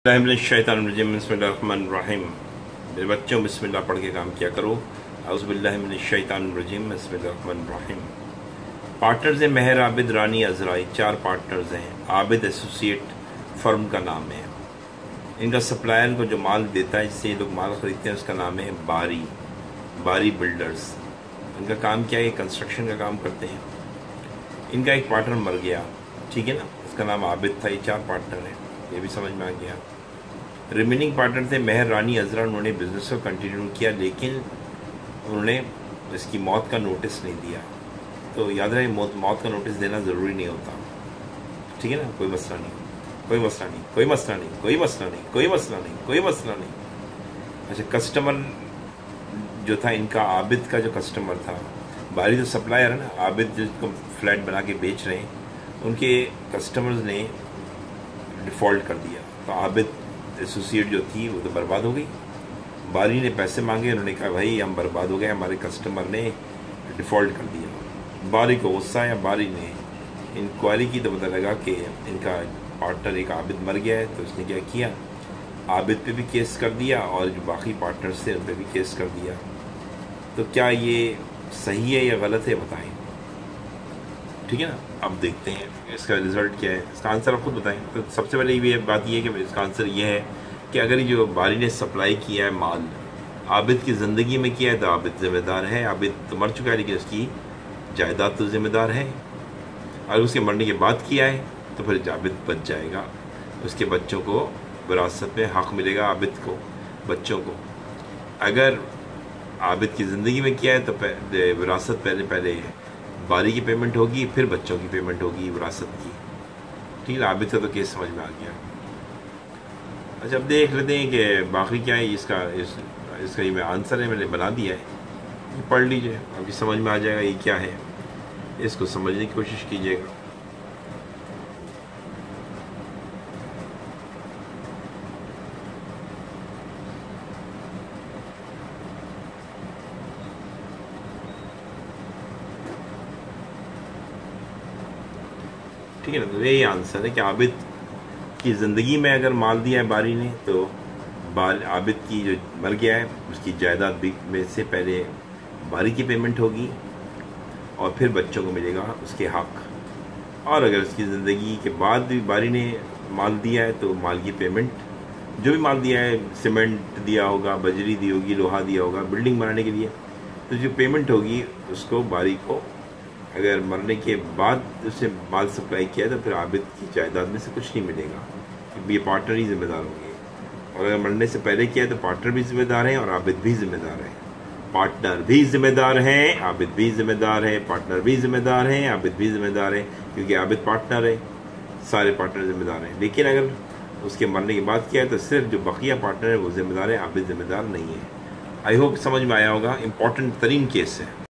बिस्मिल्लाहिर्रहमानिर्रहीम। मेरे बच्चों बिस्मिल्लाह पढ़ के काम किया करो। औज़ुबिल्लाहिमिनश्शैतानिर्रजीम बिस्मिल्लाहिर्रहमानिर्रहीम। पार्टनर्स हैं मेहर, आबिद, रानी, अजराई। 4 पार्टनर्स हैं। आबिद एसोसिएट फर्म का नाम है। इनका सप्लायर को जो माल देता है, जिससे ये लोग माल खरीदते हैं, उसका नाम है बारी बिल्डर्स। इनका काम क्या है? कंस्ट्रक्शन का काम करते हैं। इनका एक पार्टनर मर गया, ठीक है ना, उसका नाम आबिद था। ये 4 पार्टनर हैं, ये भी समझ में आ गया। रिमेनिंग पार्टनर थे मेहर, रानी, अजरा। उन्होंने बिजनेस को कंटिन्यू किया, लेकिन उन्होंने इसकी मौत का नोटिस नहीं दिया। तो याद रहे, मौत का नोटिस देना ज़रूरी नहीं होता, ठीक है ना। कोई मसला नहीं, कोई मसला नहीं, कोई मसला नहीं, कोई मसला नहीं, कोई मसला नहीं, कोई मसला नहीं। अच्छा, कस्टमर जो था इनका, आबिद का जो कस्टमर था, बारी तो सप्लायर है ना, आबिद जिसको फ्लैट बना के बेच रहे हैं, उनके कस्टमर्स ने डिफ़ॉल्ट कर दिया। तो आबिद एसोसिएट जो थी वो तो बर्बाद हो गई। बारी ने पैसे मांगे, उन्होंने कहा भाई हम बर्बाद हो गए, हमारे कस्टमर ने डिफ़ॉल्ट कर दिया। बारी को गुस्सा आया, बारी ने इंक्वायरी की तो पता लगा कि इनका पार्टनर एक आबिद मर गया है। तो उसने क्या किया, आबिद पे भी केस कर दिया और जो बाकी पार्टनर्स थे उन पर भी केस कर दिया। तो क्या ये सही है या गलत है, बताएं, ठीक है ना। अब देखते हैं इसका रिज़ल्ट क्या है, इसका आंसर आप खुद बताएं। तो सबसे पहले ये बात ये है कि इसका आंसर ये है कि अगर ये जो बारी ने सप्लाई किया है माल, आबिद की ज़िंदगी में किया है, तो आबिद ज़िम्मेदार है। आबिद तो मर चुका है, लेकिन उसकी जायदाद तो ज़िम्मेदार है। अगर उसके मरने के बाद किया है तो फिर आबिद बच जाएगा, उसके बच्चों को विरासत में हक़ मिलेगा, आबिद को, बच्चों को। अगर आबिद की ज़िंदगी में किया है तो विरासत पहले बारी की पेमेंट होगी, फिर बच्चों की पेमेंट होगी विरासत की, ठीक है। आबिद का तो केस समझ में आ गया। अच्छा, अब देख लेते हैं कि बाकी क्या है। इसका ये मैं आंसर है, मैंने बना दिया है, ये पढ़ लीजिए, अभी समझ में आ जाएगा ये क्या है। इसको समझने की कोशिश कीजिएगा। ठीक है ना। तो यही आंसर है कि आबिद की ज़िंदगी में अगर माल दिया है बारी ने, तो आबिद की जो मर गया है उसकी जायदाद में से पहले बारी की पेमेंट होगी और फिर बच्चों को मिलेगा उसके हक़। और अगर उसकी ज़िंदगी के बाद भी बारी ने माल दिया है, तो माल की पेमेंट, जो भी माल दिया है, सीमेंट दिया होगा, बजरी दी होगी, लोहा दिया होगा बिल्डिंग बनाने के लिए, तो जो पेमेंट होगी उसको बारी को, अगर मरने के बाद उसने माल सप्लाई किया तो फिर आबिद की जायदाद में से कुछ नहीं मिलेगा, क्योंकि ये पार्टनर ही जिम्मेदार होंगे। और अगर मरने से पहले किया तो पार्टनर भी जिम्मेदार है और आबिद भी जिम्मेदार है। पार्टनर भी जिम्मेदार हैं, आबिद भी जिम्मेदार है, पार्टनर भी जिम्मेदार हैं, आबिद भी जिम्मेदार है, क्योंकि आबिद पार्टनर है, सारे पार्टनर जिम्मेदार हैं। लेकिन अगर उसके मरने के बाद किया है तो सिर्फ जो बकिया पार्टनर है वो जिम्मेदार है, आबिद जिम्मेदार नहीं है। आई होप समझ में आया होगा। इंपॉर्टेंट तरीन केस है।